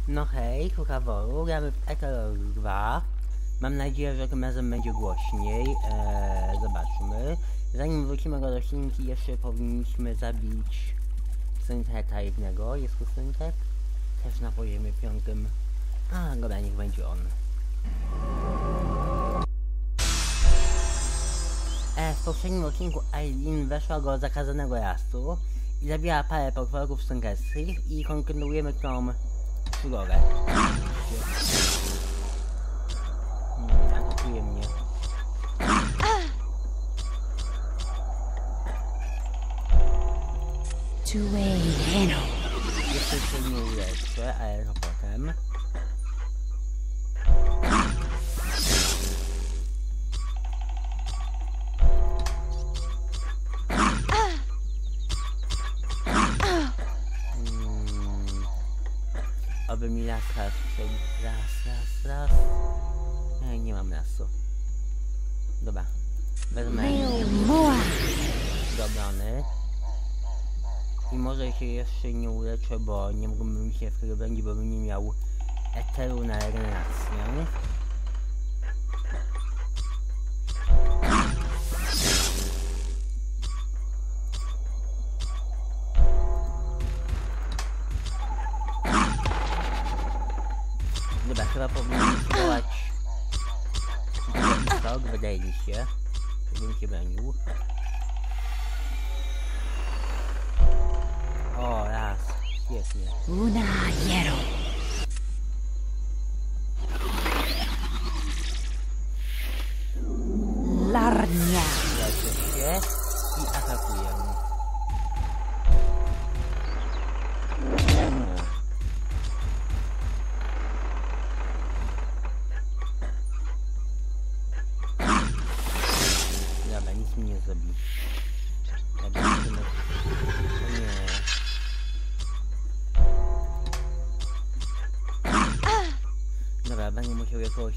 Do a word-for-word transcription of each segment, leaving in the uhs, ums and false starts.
No hej, Kukaworu, gramy w Eterror dwa. Mam nadzieję, że tym razem będzie głośniej. Eee, zobaczmy. Zanim wrócimy do roślinki, jeszcze powinniśmy zabić Synteta jednego. Jest tu Syntet? Też na poziomie piątym. A, dobra, niech będzie on. E, w poprzednim odcinku Eileen weszła do zakazanego lasu i zabiła parę potworów synteckich i kontynuujemy tą przygodę. Hmm, atakuje mnie. Jeszcze się nie uleczę, ale to potem. Oby mi las raz wszedł. Raz, raz, raz. Nie, nie mam lasu. Dobra. Wezmę do obrony. I może się jeszcze nie uleczę, bo nie mógłbym się wtedy bronić, bo bym nie miał eteru na regenerację. Dobra, chyba powinienem spróbować skok, wydaje mi się, żebym się bronił. O, raz, świetnie. Una hierro. Larnia. Leczę się i atakuję. Dobra, nic mi nie zrobi. Dobra, musimy... O nie. Dobra, będę musiał jakoś...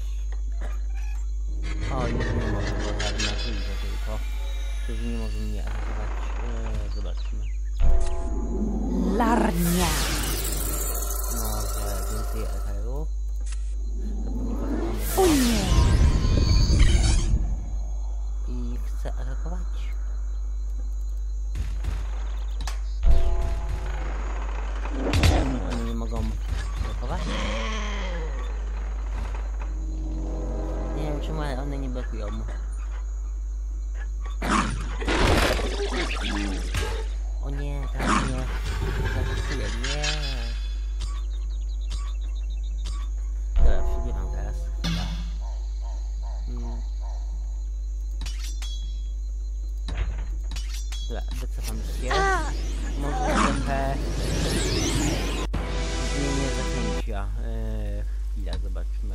O, już nie mogę, bo tak na trójkę tylko. Którzy nie mogą mnie atakować. Eee, zobaczmy. Larnia. Może więcej eteru? O nie. I chcę atakować. Oni nie mogą atakować? Nie wiem czemu, ale one nie blokują. O nie, tak nie. Zaatakuję, nie. Dobra, przybieram teraz. Hmm. Dobra, wycofam się. Może trochę zmienię zaklęcia. Eee, chwila, zobaczmy.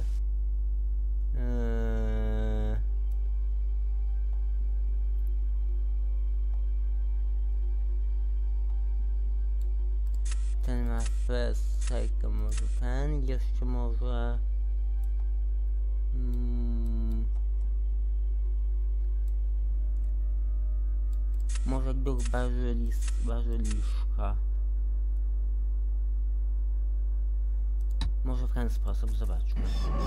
Eee... Ten ma fresejkę, może ten, jeszcze może... Hmm... Może duch bazylis, bazyliszka. Może w ten sposób, zobaczmy.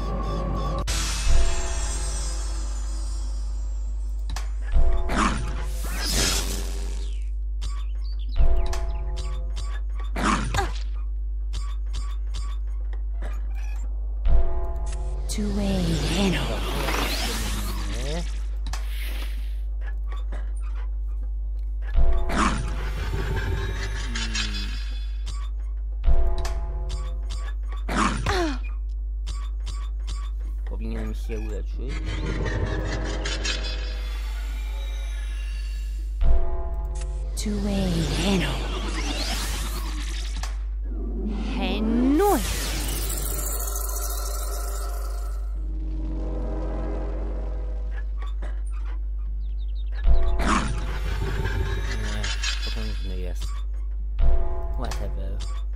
Powinienem się uleczyć. Henoi. Potężny jest. Whatever.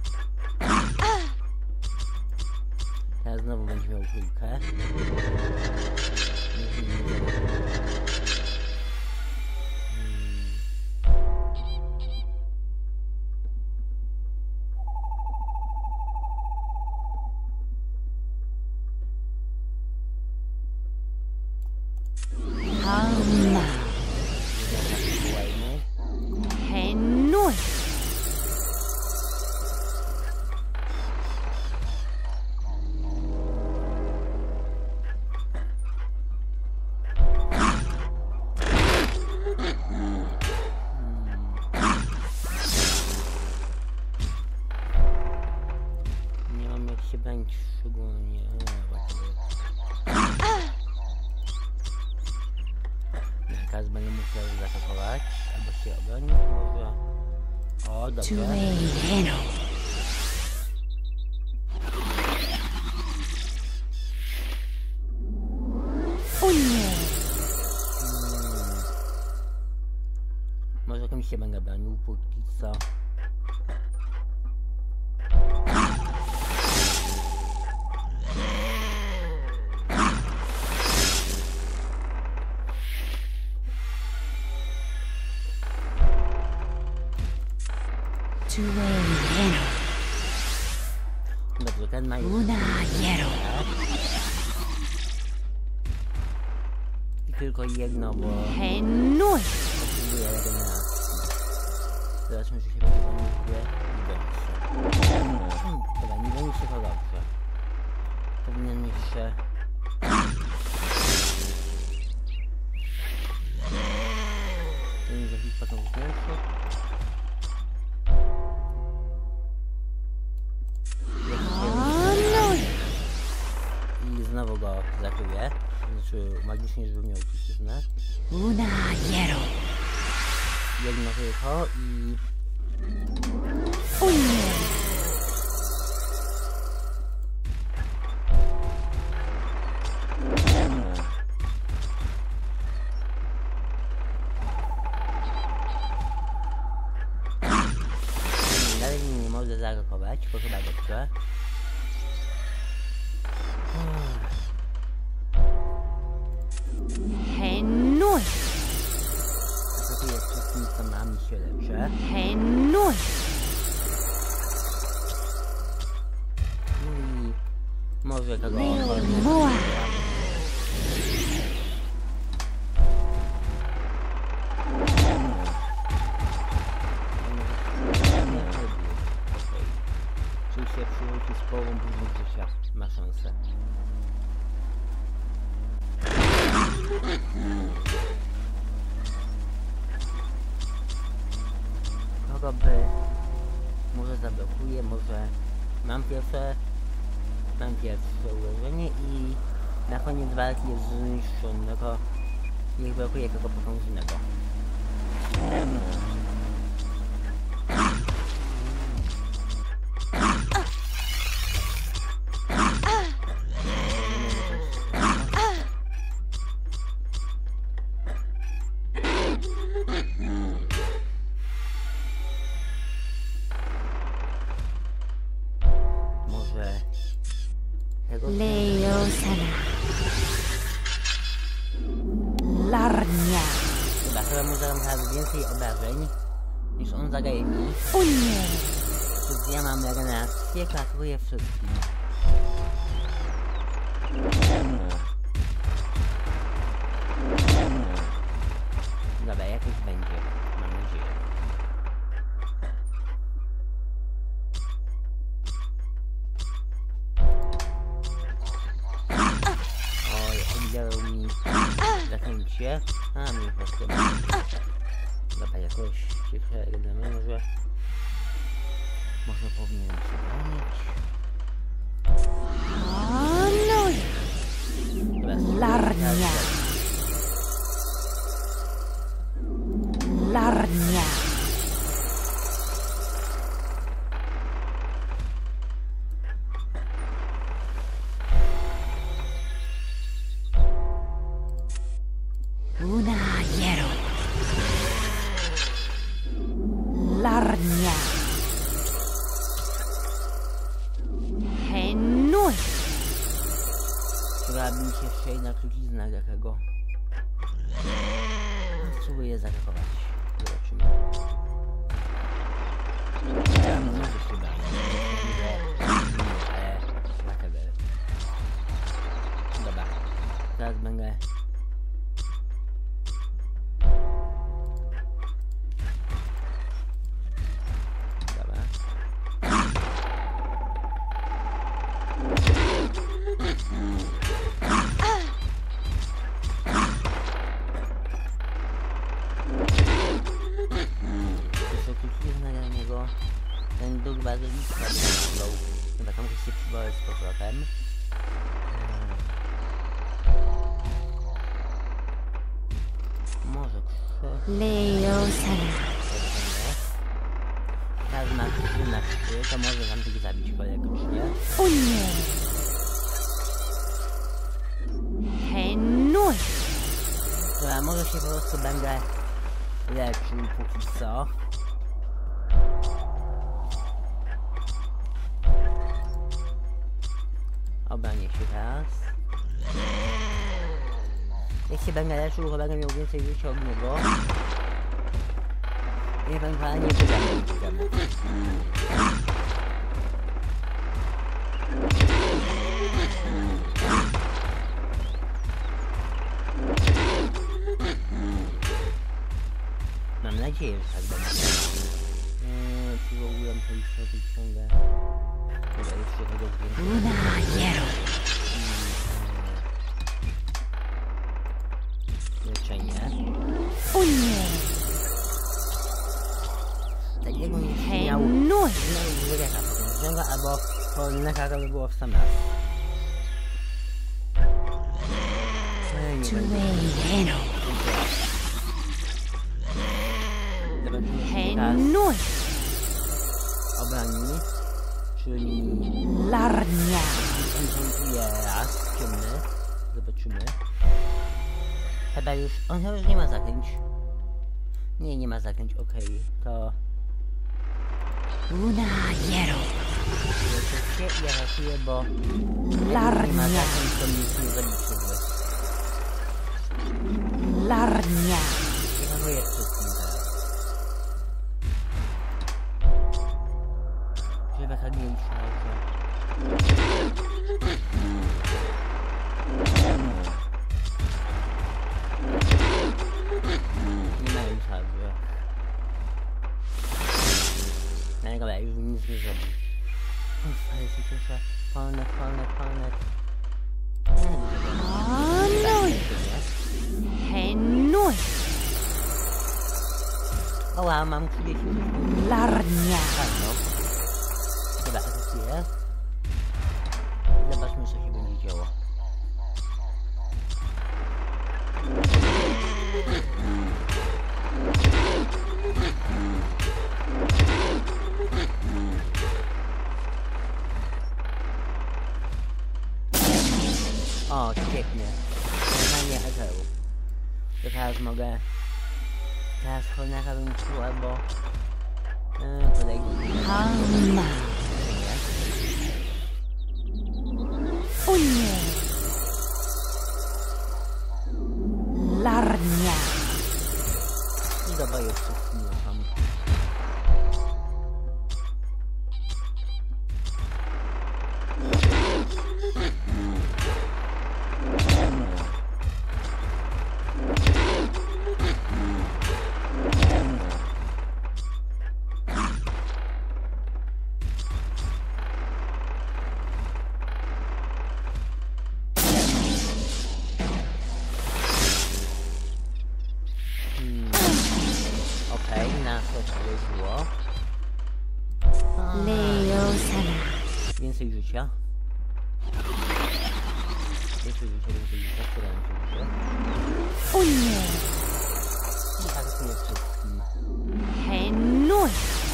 Teraz znowu będzie miał trójkę. się bronić szczególnie. No, właściwie. Teraz będę musiał zaatakować, albo się obronić, może... O, dobrze. O nie! Hmm. Może komuś się będę bronił, póki co. Dobrze, ten ma już... I tylko jedno, bo... Henui! Potrzebuję regeneracji. Teraz muszę się rozwiązać i dobrze. Dobra, nie będzie się to dobrze. Powinien jeszcze... Powinien zrobić potem większy. I znowu go zakryję. Znaczy magicznie, żeby miał truciznę. Jedno tylko i... O nie! Dalej nie mogę zaatakować, to chyba dobrze. Henui! Atakuję wszystkimi, co mam, się leczę. Henui! I może kogo... Moa! Czyli się przywróci z połową później życia. Ma szansę. Kogo by... Może zablokuję, może... Mam pierwsze... Mam pierwsze ułożenie i... Na koniec walki jest zniszczonego. Niech blokuje kogo potężnego. Może... Leosana. Larnia. Chyba, chyba mu zadam teraz więcej obrażeń niż on zadaje mi. O nie! Więc ja mam regenerację, klasuję wszystkim. Dobra, jakoś będzie, mam nadzieję. Oj, oddzielał mi zaklęcie. A, mi po prostu. Dobra, jakoś się przeregeneruje, może... Może powinienem się bronić. Hanoi! Larnia. Larnia. Una hiero. Larnia. Henui. Chyba mi się jeszcze jedna trucizna jakiego. Spróbuję zaatakować. Zobaczymy. Ja nie mogę się brać. Nie, whatever. Dobra. Teraz będę... Dobra. Ten duch bazylika był. powrotem. Może trzy. Leo Sana. Teraz ma trzy na trzy, to może tam tych zabić kolegę, czy nie? O nie! Henui! Dobra, może się po prostu będę leczył póki co. Obranię się teraz. Jak się będę leczył, to będę miał więcej życia od niego. I ewentualnie wydamy idziemy. Mam nadzieję, że tak będzie. Eee, przywołuję to już to wyciągę. Dobra, jeszcze tego zdjęcia. Luna Jero. Leczenie. O nie! Tak jakby nie miał... Henui! Znowu wyryka potem wziąga, albo polneka to by było w sam raz. Eee, nie będę. Tuejeno. Zobaczymy Henui! obrani, czyli Larnia. enchantuje raz, ciemny. Zobaczymy. Chyba już, on chyba już nie ma zaklęć. Nie, nie ma zaklęć, okej, okay. To... Luna Jero. Leczę się i ja ratuję, bo... Larnia. Nie ma zaklęć, to nic nie zaliczyły. Larnia. Ja ratuję wszystkim teraz. Żeby tak nie myślał, że... Nie mają czarny. No dobra, już nic nie zrobił. Uff, ale się cieszę. Polnet, polnet, polnet. Henui. Henui. O wow, mam trzydzieści. Larnia. Fajno. Dobra, atakuję. Zobaczmy, co się będzie działo. O, świetnie. Wykonanie eteru. To teraz mogę... Teraz Hornaka bym czuł, albo... Yy, podejdę. Hanna. O nie! Larnia. I dobra, już wszystkim rucham. Leo Sana. Więcej życia. Więcej życia, więcej życia, które mam tu życie. O nie! I atakuję wszystkim. Henui.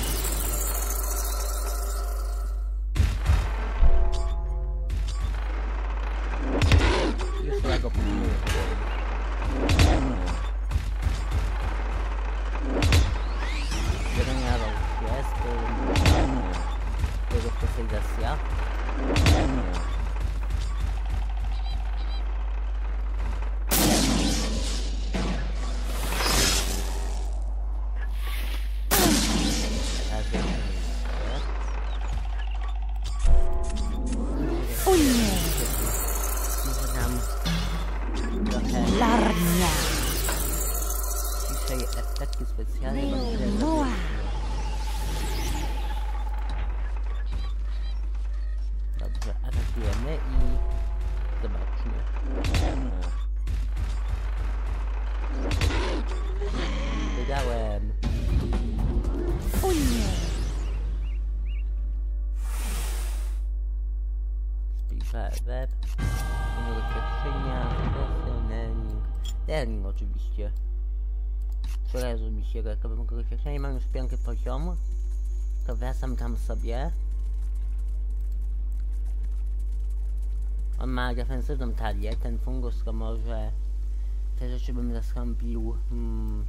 Już ja go pilnuję powoli. Zraniawał jest. Jego specjalizacja. O nie! Może nam trochę Larnia. ciszej efekty specjalne. bo tyle Moa. Dobrze, atakujemy i zobaczmy. Wydałem. O nie! web, skrzynia, learning, learning oczywiście. Wczoraj zrobiliście reklamowego skrzynia, mam już piąty poziom, to wracam tam sobie. On ma defensywną talię, ten fungus to może te rzeczy bym zastąpił. Hmm.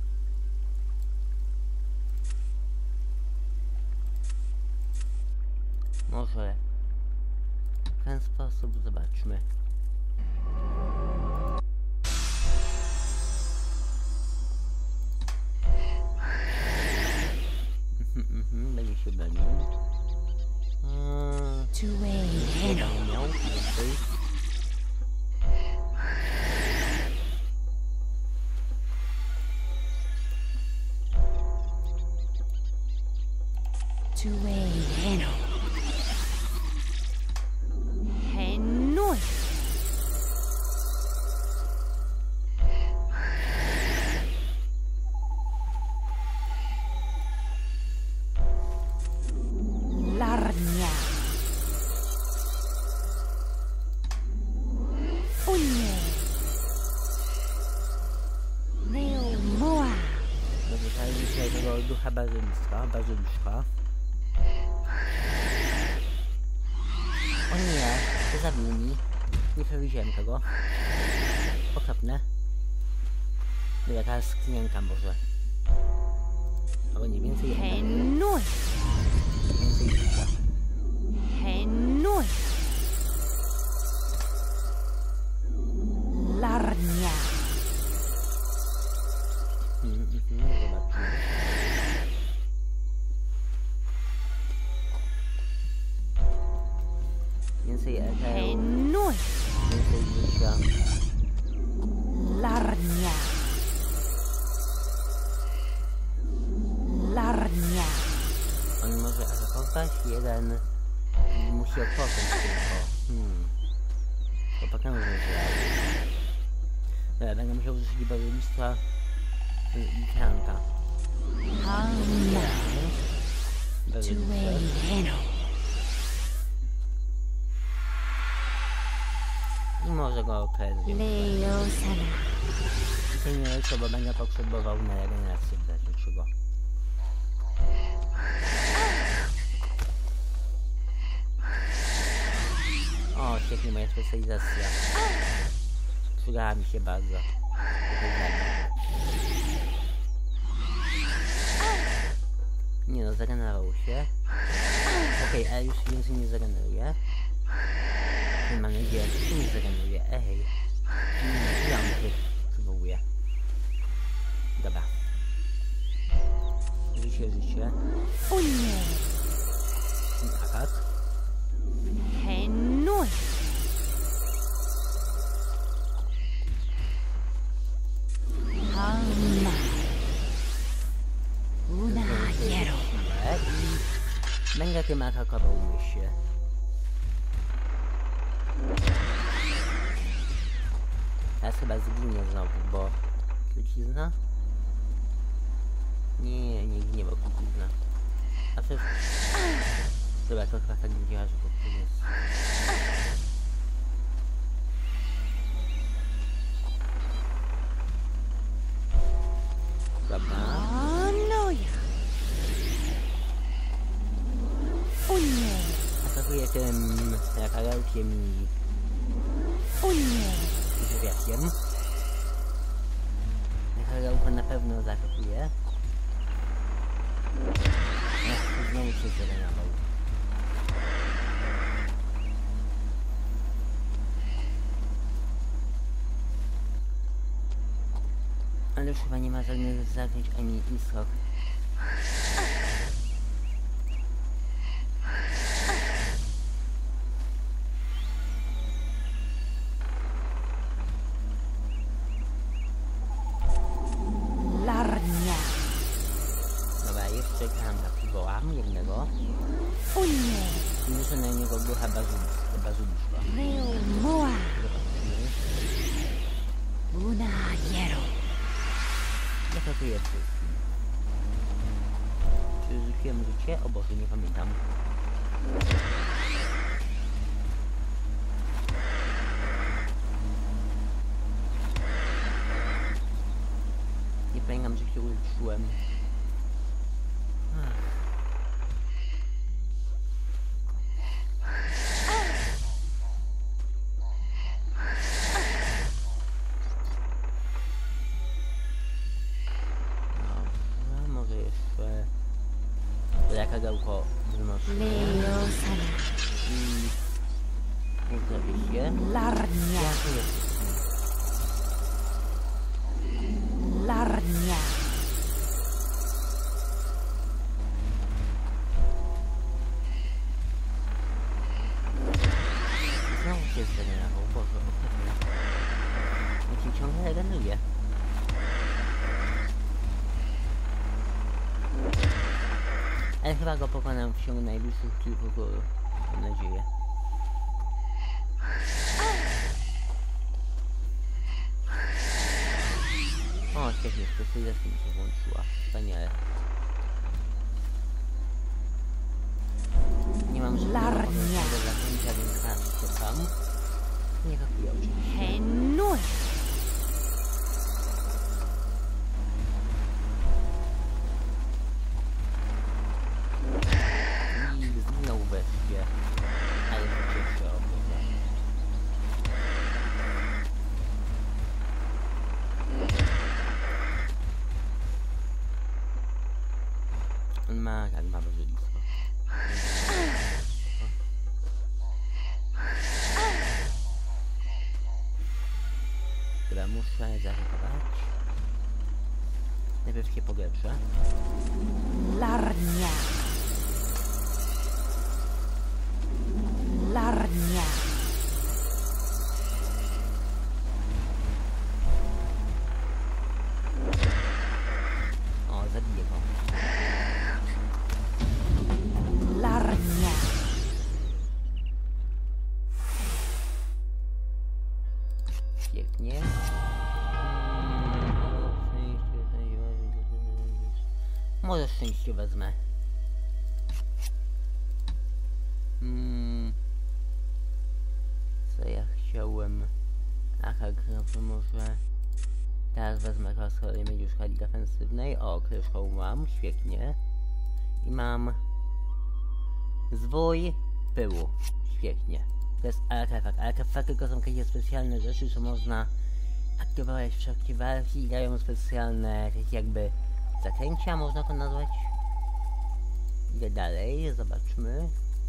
Może w ten sposób zobaczmy. Będzie się bawił. Nie miał więcej. Ducha bazyliska, bazyliszka. O nie, to zabił mi. Nie przewidziałem tego. Okropne. Dobra, teraz skrzynka może. Albo nie, więcej jednego. Więcej życia. Larnia. Hmm, hmm, zobaczmy. Więcej eteru. Więcej życia. Larnia. Larnia. On może atakować, jeden musi odpocząć tylko. Hmm. To pokażę, że dobra, będę musiał użyć bazyliska i kranka. I może go określić. I to nie lecę, bo będę potrzebował na regenerację w razie czego. O, świetnie, moja specjalizacja. Przydała mi się bardzo. Nie no, zagenerował się. Okej, okay, ale już więcej nie zageneruje. Mam nadzieję, że się nie zageneruje. Ej. Ja mu się przywołuję. Dobra. Życie, życie. O nie. Atak. Henui. Hanna. Una hiero. I będę tym atakował myszy. Teraz chyba zginie znowu, bo... Trucizna? Nie, nie ginie, bo trucizna. A przecież... Dobra, to chyba tak nie działa, że to jest... Dobra. O nie. Atakuję tym rakarałkiem i... O nie. Żywiakiem. Rakarałko na pewno zaatakuje. Ech, znowu się zrenował. Ale już chyba nie ma żadnych zaklęć ani iskok. Larnia. Dobra, jeszcze kranka przywołam jednego. O nie. Muszę na niego ducha bazuliszka. Neomoa. Una hiero. Zatakuję wszystkim. Czy rzuciłem życie? O Boże, nie pamiętam. problem. No, może jeszcze kagałko wznoszę. Leosana. I ustawię się. Larnia. Ja tu jest. Larnia. Znowu się zdenerwował, Boże, okropnie. On się ciągle regeneruje. Ale chyba go pokonam w ciągu najbliższych kilku tur. Mam nadzieję. O, świetnie, specjalizacja mi się włączyła. Wspaniale. Nie mam żadnego zaklęcia, więc teraz czekam. Nie kapuję oczywiście. Henur. I zginął wreszcie. Ale to cieszę o Boże. On ma, tak, ma bardzo blisko. Dobra, muszę zareagować. Najpierw się poglepszę. Larnia. Larnia. O, zabiję go. Larnia. Pięknie. Może szczęście wezmę. Hmm. Co ja chciałem? Aha, grafy może... Teraz wezmę klasę, nie będzie już hali defensywnej. O, kryształ mam, świetnie. I mam... Zwój pyłu. Świetnie. To jest artefakt. Artefakty tylko są jakieś specjalne rzeczy, że można aktywować w trakcie walki i dają specjalne jakby zaklęcia, można to nazwać. Idę dalej, zobaczmy.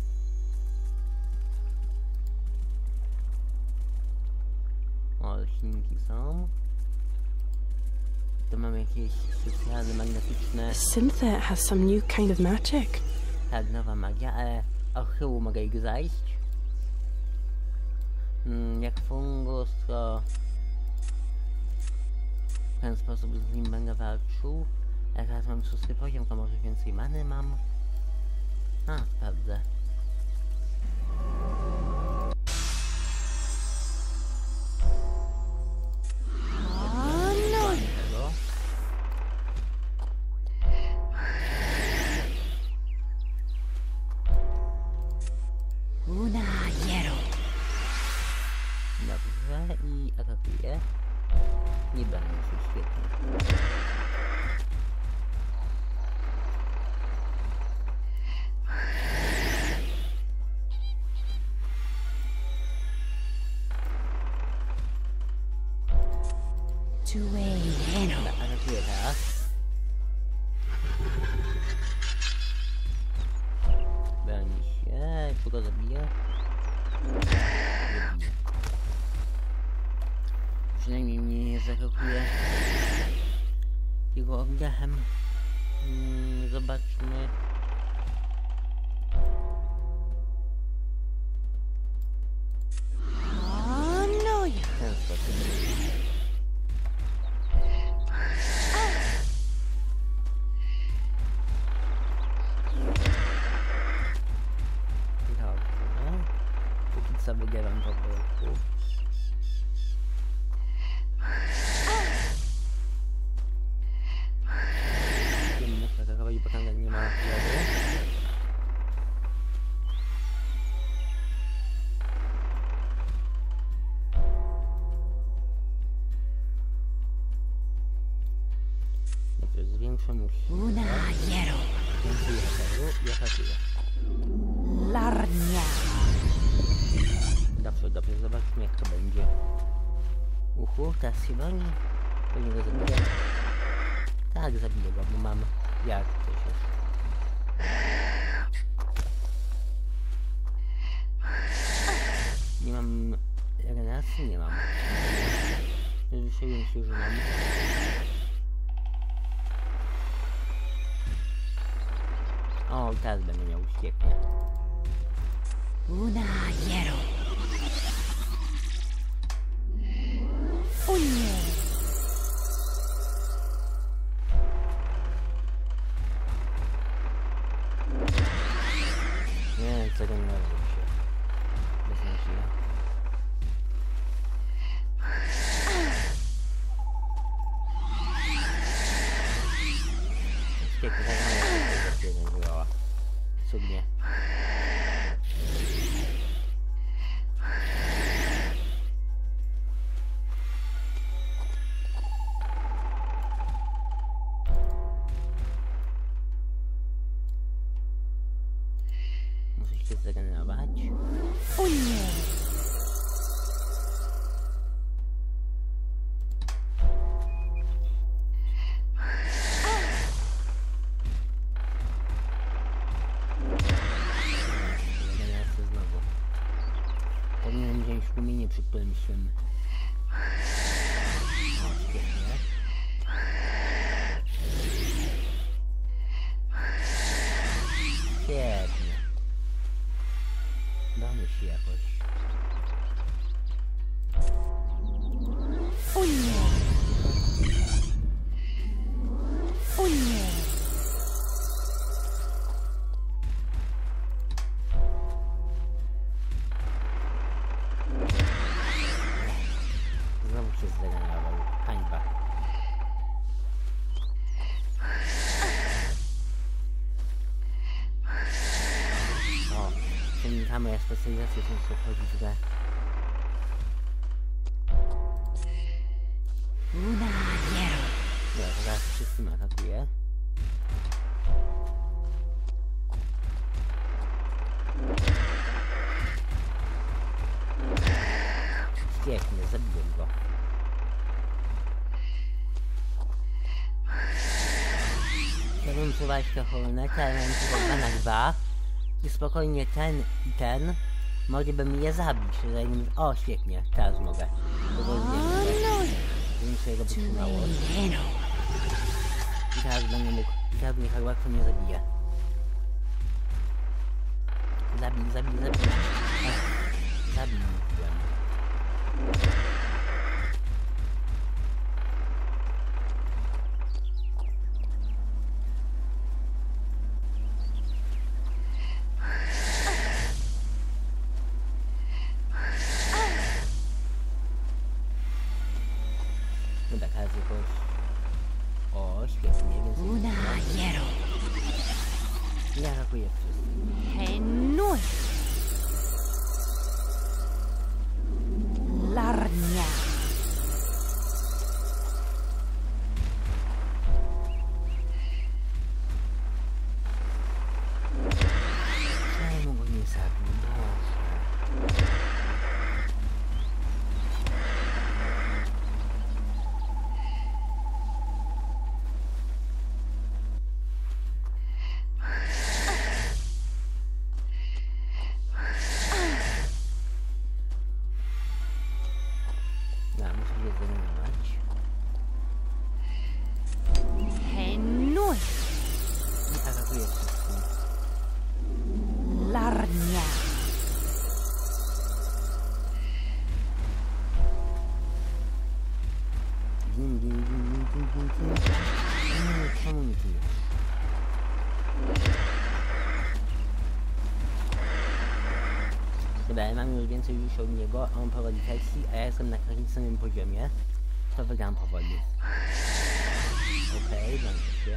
O, silniki są. Tu mamy jakieś specjalne, magnetyczne... Cynthia has some new kind of magic. Tak, nowa magia, ale o chyłu mogę ich zajść. Hmm, jak fungus, to... W ten sposób z nim będę walczył. Jak teraz mam szósty poziom, to może więcej many mam. A, sprawdzę. Tego. Una hierro. Dobrze, i atakuję. Nie będę się świetnie. Tue heno. Dobra, atakuję teraz. Broni się, czy go zabiję? Nie bije. Przynajmniej mnie nie zaatakuje jego oddechem. Hmm, zobaczmy. Hanoja. W ten sposób. Dobrze. Póki co wygrywam po prostu. Nie muszę atakować, bo tam nie ma chwili. Najpierw zwiększę muszę, muszę. Una hierro. Dziękuję Eteru i atakuję. Larnia. Dobrze, dobrze, zobaczmy jak to będzie. Uhu, teraz chyba nie. Pewnie go zabiję. Tak, zabiję go, bo mam jak coś jest. Nie mam regeneracji? Nie mam. Ruszyłem się, że mam. O, teraz będę miał świetnie. Una hierro. Unie. Nie, zaregenerował się. Bez nadziei. Świetnie, tak moja się regenerowała. Cudnie. Muszę się zregenerować. Unie. Regenerację znowu. Powinienem wziąć rumienie przy którymś tym. O, świetnie. Świetnie. Damy się jakoś. Unie. Unie. Znowu się zregenerował. Hańba. O, czyli ta moja specjalizacja są co wchodzi w grę. Una hierro. Nie, zaraz wszystkim atakuję. Świetnie, zabiłem go. Chciałbym próbować to Horneta, ale mam tylko dwa na dwa. I spokojnie ten i ten mogliby mnie zabić. Zanim... O, świetnie, teraz mogę. Tego zdjęcia. Więcej go wytrzymało. Veneno. I teraz będę mógł. I teraz mnie tak łatwo nie zabije. Zabij, zabij, zabij. Ech, zabij mówiłem. Dobra, teraz jakoś... O, świetnie, więc... Una hierro. Ja atakuję wszystkich. Genui. Larnia. Czemu go nie zabił? Boże. Ja muszę się zdenerwować. Genui. I atakuję wszystkim. Larnia. Gin, gin, gin, gin, gin, gin, gin. Nie, czemu nie pijesz? Dobra, ja mam już więcej już od niego, a on prowadzi sesji, a ja jestem na takim samym poziomie. To wygram powoli. Okej, okay, dobrze się.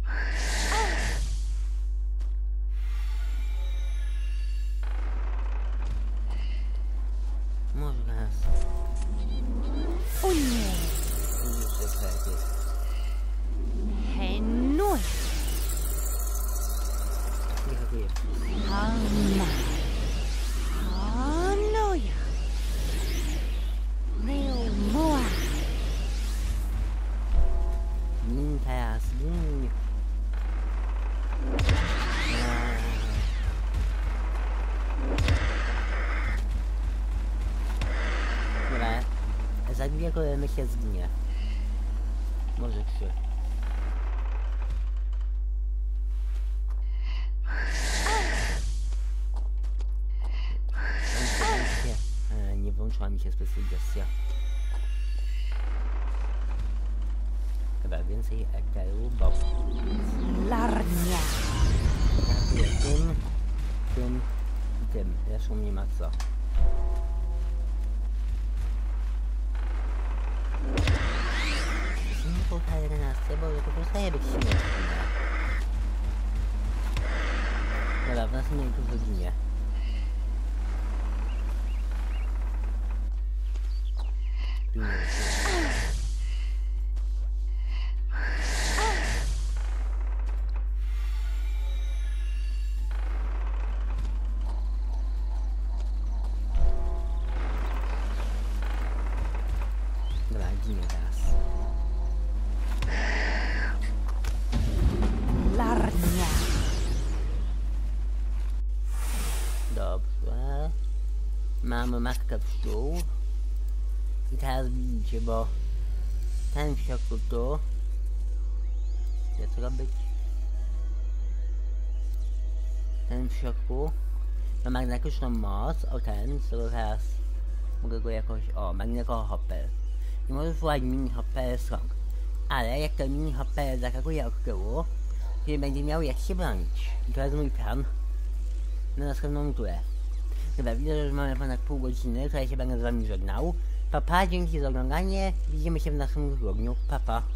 Może raz. Unie. Już jest jak jest. Genui. Hanna. Hanuja. Neumua. Gin teraz, gin. Dobra, za dwie kolejne się zginie. Może trzy. E, nie włączyła mi się specjalizacja. Chyba więcej eteru, bo Larnia. brakuje tym, tym i tym. Zresztą nie ma co. Nie po jedenaście, bo to przestaje być śmieszne. Dobra, w następnej tu godzinie. Dobra, ginie teraz. Larnia. Dobrze. Mamy matkę pszczół. I teraz widzicie, bo ten w środku tu jest robić. Ten w środku ma magnetyczną moc, o ten, z którego teraz mogę go jakoś, o, magneto hopper. I możesz wywołać mini hopper z rąk. Ale jak ten mini hopper zakakuje od tyłu, to nie będzie miał jak się bronić. I to jest mój plan na następną turę. Dobra, widzę, że już mamy ponad pół godziny, to ja się będę z wami żegnał. Papa, dzięki za oglądanie. Widzimy się w naszym tygodniu. Papa.